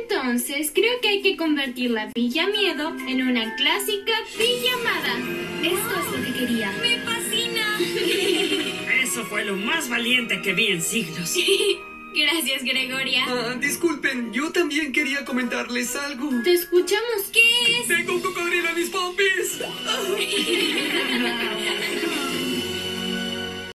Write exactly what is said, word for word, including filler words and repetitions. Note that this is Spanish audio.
Entonces, creo que hay que convertir la pijamiedo en una clásica pijamada. Esto es lo que quería. ¡Me fascina! Eso fue lo más valiente que vi en siglos. Gracias, Gregoria. Ah, disculpen, yo también quería comentarles algo. Te escuchamos. ¿Qué